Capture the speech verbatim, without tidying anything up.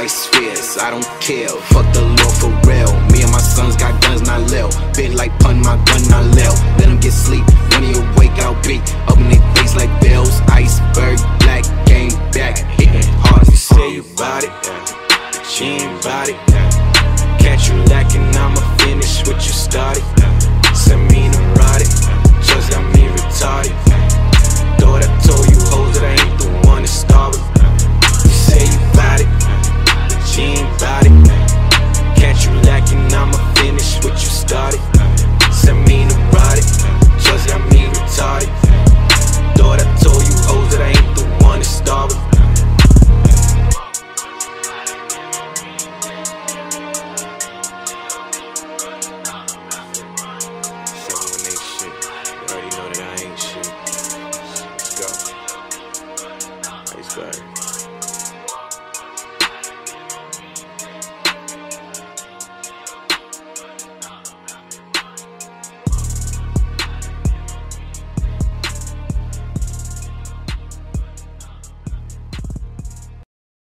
always fierce, I don't care. Fuck the law for real. Me and my sons got guns, not lil. Big like pun, my gun, not lil. Let them get sleep, when you awake, I'll be open their face like bills. Iceberg, black, game back, hitting hard. You say you bout it, but you ain't bout it. Catch you lacking, I'ma finish what you started. Send me neurotic, just got me retarded.